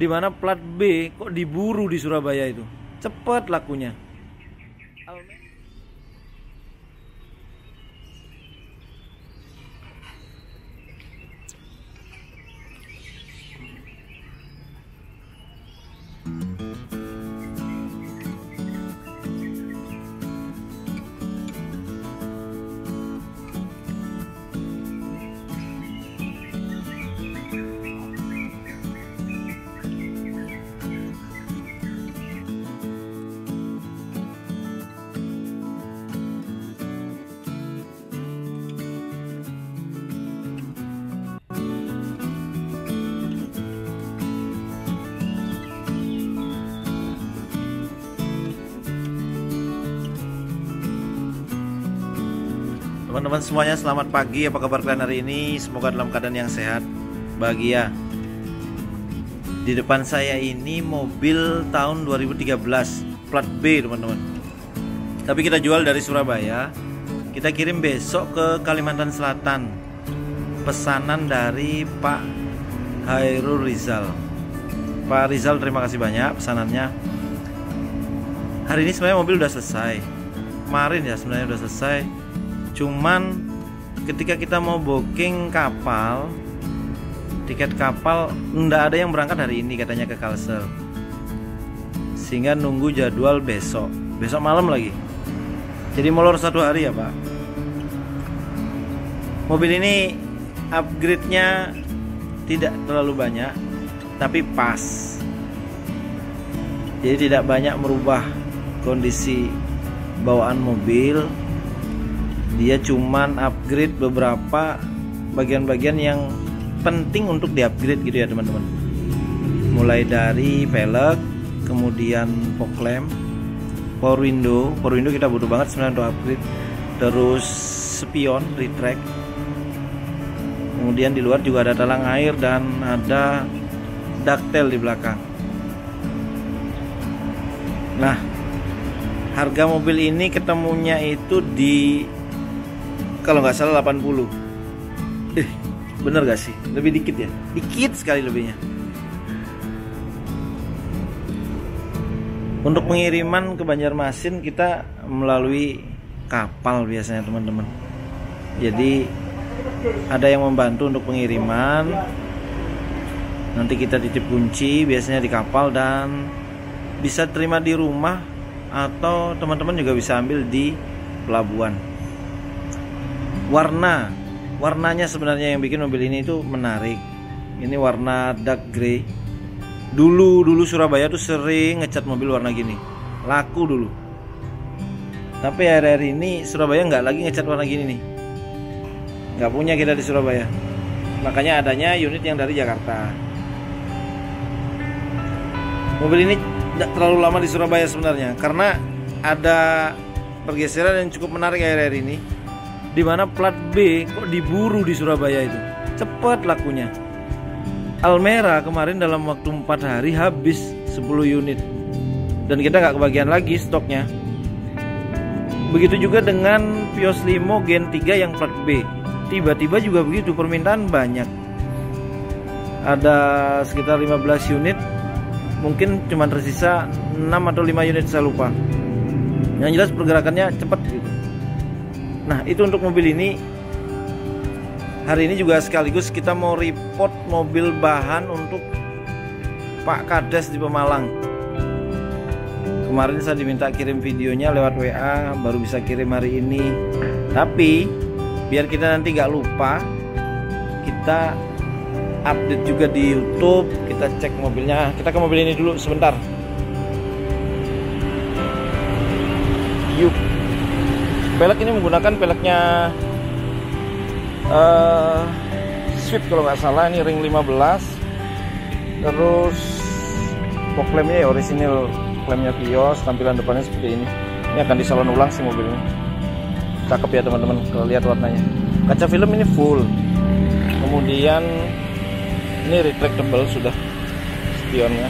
Dimana plat B kok diburu di Surabaya itu, cepet lakunya. Teman-teman semuanya, selamat pagi. Apa kabar kalian hari ini? Semoga dalam keadaan yang sehat, bahagia. Di depan saya ini mobil tahun 2013, plat B teman-teman. Tapi kita jual dari Surabaya. Kita kirim besok ke Kalimantan Selatan. Pesanan dari Pak Hairul Rizal. Pak Rizal, terima kasih banyak pesanannya. Hari ini sebenarnya mobil udah selesai. Kemarin ya sebenarnya udah selesai. Cuman ketika kita mau booking kapal, tiket kapal nggak ada yang berangkat hari ini katanya ke Kalsel, sehingga nunggu jadwal besok malam lagi. Jadi molor 1 hari ya Pak. Mobil ini upgrade-nya tidak terlalu banyak, tapi pas. Jadi tidak banyak merubah kondisi bawaan mobil. Dia cuman upgrade beberapa bagian-bagian yang penting untuk di-upgrade gitu ya teman-teman. Mulai dari velg, kemudian fog lamp, power window kita butuh banget sebenarnya untuk upgrade. Terus spion, retract. Kemudian di luar juga ada talang air dan ada ductile di belakang. Nah, harga mobil ini ketemunya itu di, kalau nggak salah 80. Bener gak sih? Lebih dikit ya? Dikit sekali lebihnya. Untuk pengiriman ke Banjarmasin kita melalui kapal biasanya teman-teman. Jadi ada yang membantu untuk pengiriman. Nanti kita titip kunci biasanya di kapal dan bisa terima di rumah, atau teman-teman juga bisa ambil di pelabuhan. Warnanya sebenarnya yang bikin mobil ini itu menarik. Ini warna dark grey. Dulu Surabaya tuh sering ngecat mobil warna gini, laku dulu. Tapi akhir-akhir ini Surabaya nggak lagi ngecat warna gini nih. Nggak punya kita di Surabaya. Makanya adanya unit yang dari Jakarta. Mobil ini tidak terlalu lama di Surabaya sebenarnya, karena ada pergeseran yang cukup menarik akhir-akhir ini. Dimana plat B kok diburu di Surabaya itu, cepet lakunya. Almera kemarin dalam waktu 4 hari habis 10 unit, dan kita nggak kebagian lagi stoknya. Begitu juga dengan Vios Limo Gen 3 yang plat B, tiba-tiba juga begitu, permintaan banyak. Ada sekitar 15 unit, mungkin cuma tersisa 6 atau 5 unit, saya lupa. Yang jelas pergerakannya cepat gitu. Nah, itu untuk mobil ini. Hari ini juga sekaligus kita mau report mobil bahan untuk Pak Kades di Pemalang. Kemarin saya diminta kirim videonya lewat WA, baru bisa kirim hari ini. Tapi biar kita nanti nggak lupa, kita update juga di YouTube. Kita cek mobilnya. Kita ke mobil ini dulu sebentar. Yuk. Pelek ini menggunakan peleknya Swift kalau nggak salah, ini ring 15. Terus fog lampnya ya orisinil lampnya Vios, tampilan depannya seperti ini. Ini akan disalon ulang sih mobil ini. Cakep ya teman-teman kalau lihat warnanya. Kaca film ini full. Kemudian ini retractable sudah spionnya.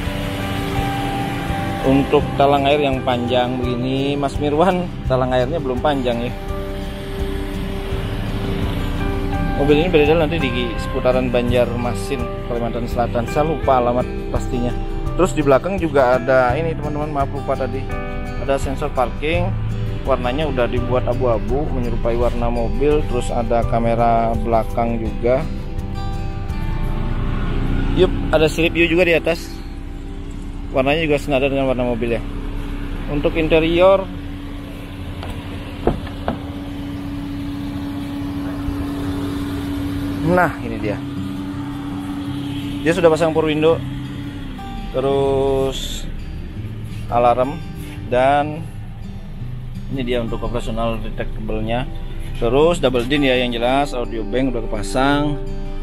Untuk talang air yang panjang begini, Mas Mirwan, talang airnya belum panjang ya. Mobil ini beredar nanti di seputaran Banjarmasin, Kalimantan Selatan. Saya lupa alamat pastinya. Terus di belakang juga ada ini teman-teman, maaf lupa tadi. Ada sensor parking, warnanya udah dibuat abu-abu menyerupai warna mobil. Terus ada kamera belakang juga. Yup, ada slip view juga di atas. Warnanya juga senada dengan warna mobil ya. Untuk interior, nah ini dia. Dia sudah pasang power window, terus alarm, dan ini dia untuk operasional detectable-nya. Terus double din ya yang jelas, audio bank udah kepasang.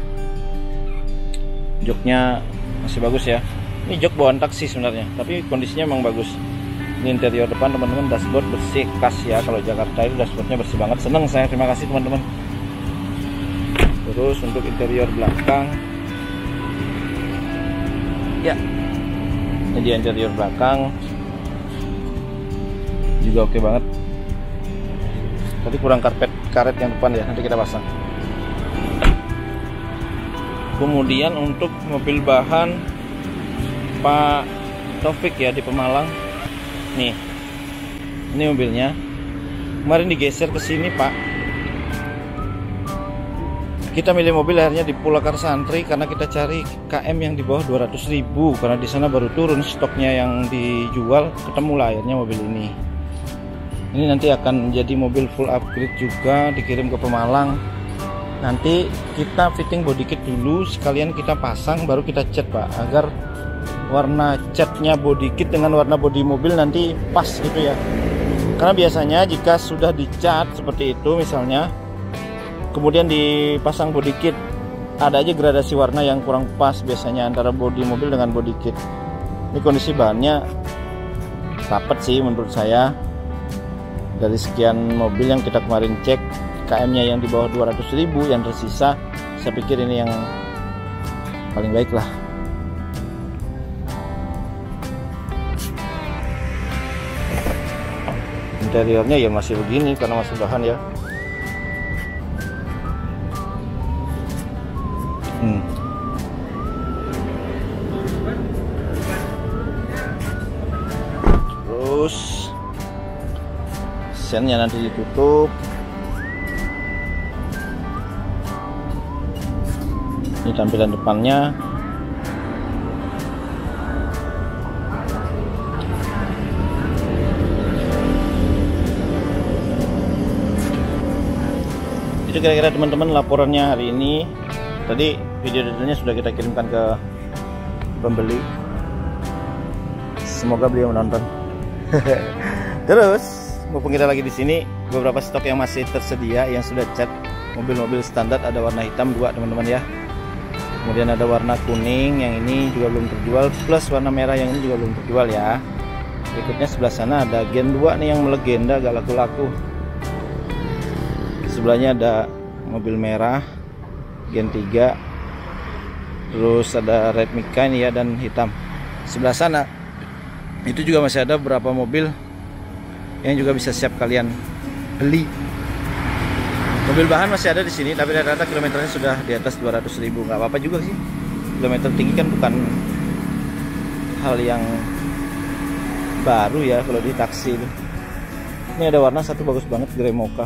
Joknya masih bagus ya. Ini jok bawaan taksi sebenarnya, tapi kondisinya memang bagus. Ini interior depan teman-teman, dashboard bersih khas ya. Kalau Jakarta itu dashboardnya bersih banget, seneng saya, terima kasih teman-teman. Terus untuk interior belakang, ya ini dia interior belakang juga oke banget. Tadi kurang karet yang depan ya, nanti kita pasang. Kemudian untuk mobil bahan Pak Taufik ya di Pemalang. Nih, ini mobilnya. Kemarin digeser ke sini Pak. Kita milih mobil akhirnya di Pulakar Santri karena kita cari KM yang di bawah 200.000 karena di sana baru turun stoknya yang dijual, ketemu lah akhirnya mobil ini. Ini nanti akan menjadi mobil full upgrade juga, dikirim ke Pemalang. Nanti kita fitting body kit dulu, sekalian kita pasang baru kita cat Pak, agar warna catnya body kit dengan warna body mobil nanti pas gitu ya. Karena biasanya jika sudah dicat seperti itu misalnya, kemudian dipasang body kit, ada aja gradasi warna yang kurang pas biasanya antara body mobil dengan body kit. Ini kondisi bahannya rapet sih menurut saya. Dari sekian mobil yang kita kemarin cek, KM-nya yang di bawah 200.000, yang tersisa saya pikir ini yang paling baik lah. Interiornya ya masih begini karena masih bahan ya. Terus sennya nanti ditutup. Ini tampilan depannya. Itu kira-kira teman-teman laporannya hari ini. Tadi video detailnya sudah kita kirimkan ke pembeli. Semoga beliau menonton. Terus mumpung kita lagi di sini, beberapa stok yang masih tersedia yang sudah cat mobil-mobil standar, ada warna hitam 2 teman-teman ya. Kemudian ada warna kuning, yang ini juga belum terjual, plus warna merah yang ini juga belum terjual ya. Berikutnya sebelah sana ada Gen 2 nih yang melegenda, gak laku-laku. Sebelahnya ada mobil merah Gen 3, terus ada red Mika ini ya, dan hitam. Sebelah sana itu juga masih ada beberapa mobil yang juga bisa siap kalian beli. Mobil bahan masih ada di sini, tapi rata-rata kilometernya sudah di atas 200.000. Nggak apa-apa juga sih, kilometer tinggi kan bukan hal yang baru ya kalau di taksi itu. Ini ada warna satu bagus banget, grey mocha.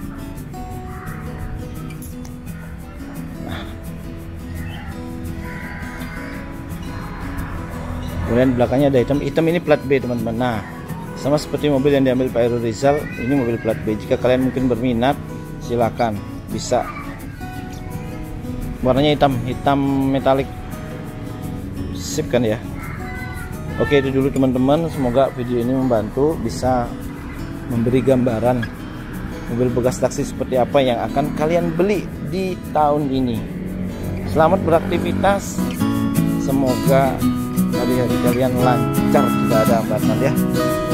Kemudian belakangnya ada hitam ini plat B teman-teman. Nah, sama seperti mobil yang diambil Pak Heru Rizal, ini mobil plat B. Jika kalian mungkin berminat, silakan, bisa. Warnanya hitam metalik, sip kan ya. Oke, itu dulu teman-teman. Semoga video ini membantu, bisa memberi gambaran mobil bekas taksi seperti apa yang akan kalian beli di tahun ini. Selamat beraktivitas, semoga hari-hari kalian lancar, tidak ada hambatan ya.